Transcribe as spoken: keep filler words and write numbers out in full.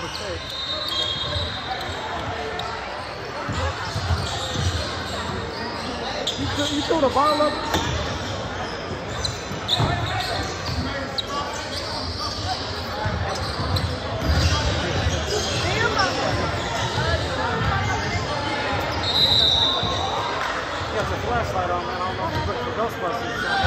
mistake. You threw, you threw the ball up. He has a flashlight on, man. I don't know if he put the Ghostbusters.